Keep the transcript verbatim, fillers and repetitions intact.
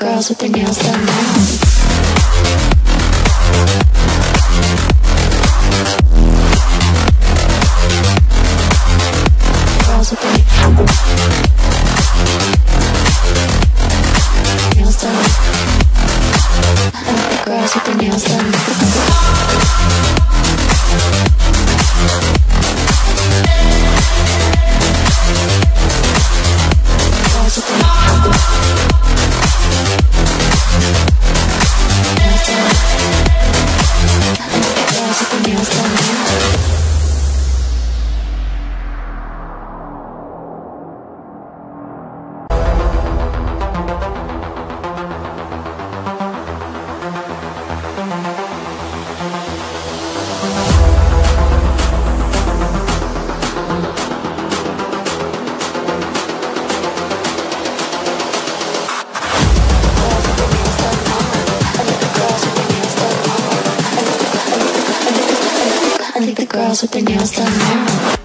girls with their nails done now. Girls with their nails done. I like the girls with their nails done. Girls with their nails done. I think the girls with their nails done now.